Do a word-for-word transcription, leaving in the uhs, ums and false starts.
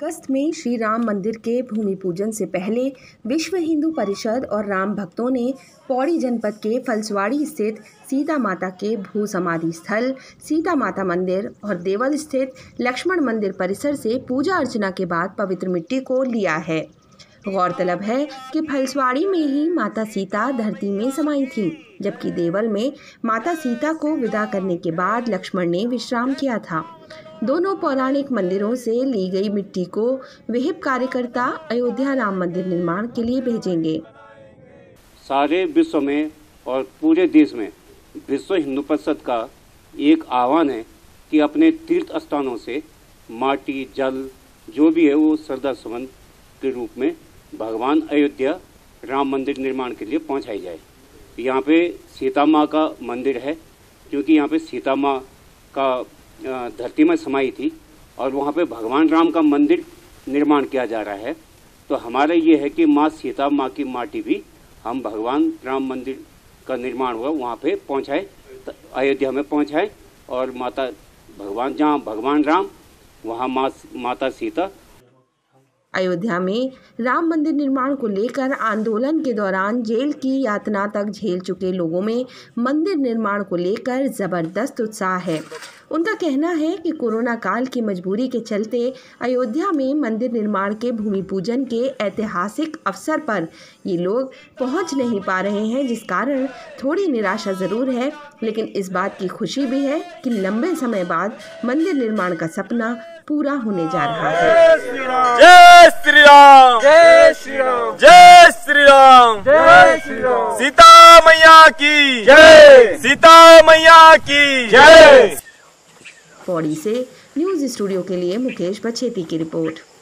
अगस्त में श्री राम मंदिर के भूमि पूजन से पहले विश्व हिंदू परिषद और राम भक्तों ने पौड़ी जनपद के फलसवाड़ी स्थित सीता माता के भू समाधि स्थल सीता माता मंदिर और देवल स्थित लक्ष्मण मंदिर परिसर से पूजा अर्चना के बाद पवित्र मिट्टी को लिया है। गौरतलब है कि फलसवाड़ी में ही माता सीता धरती में समाई थीं, जबकि देवल में माता सीता को विदा करने के बाद लक्ष्मण ने विश्राम किया था। दोनों पौराणिक मंदिरों से ली गई मिट्टी को विहिप कार्यकर्ता अयोध्या राम मंदिर निर्माण के लिए भेजेंगे। सारे विश्व में और पूरे देश में विश्व हिंदू परिषद का एक आह्वान है कि अपने तीर्थ स्थानों से माटी, जल जो भी है वो श्रद्धा सुमन के रूप में भगवान अयोध्या राम मंदिर निर्माण के लिए पहुंचाई जाए। यहाँ पे सीता माँ का मंदिर है, क्योंकि यहाँ पे सीता माँ का धरती में समाई थी और वहाँ पे भगवान राम का मंदिर निर्माण किया जा रहा है। तो हमारा ये है कि माँ सीता माँ की माटी भी हम भगवान राम मंदिर का निर्माण हुआ वहाँ पे पहुँचाए, अयोध्या में पहुँचाए और माता भगवान जहाँ भगवान राम वहाँ माँ माता सीता। अयोध्या में राम मंदिर निर्माण को लेकर आंदोलन के दौरान जेल की यातना तक झेल चुके लोगों में मंदिर निर्माण को लेकर जबरदस्त उत्साह है। उनका कहना है कि कोरोना काल की मजबूरी के चलते अयोध्या में मंदिर निर्माण के भूमि पूजन के ऐतिहासिक अवसर पर ये लोग पहुंच नहीं पा रहे हैं, जिस कारण थोड़ी निराशा जरूर है, लेकिन इस बात की खुशी भी है कि लंबे समय बाद मंदिर निर्माण का सपना पूरा होने जा रहा है। जय श्री राम, जय श्री राम, जय श्री राम, जय श्री राम। सीता मैया की जय, सीता मैया की जय। पौड़ी से न्यूज स्टूडियो के लिए मुकेश बछेती की रिपोर्ट।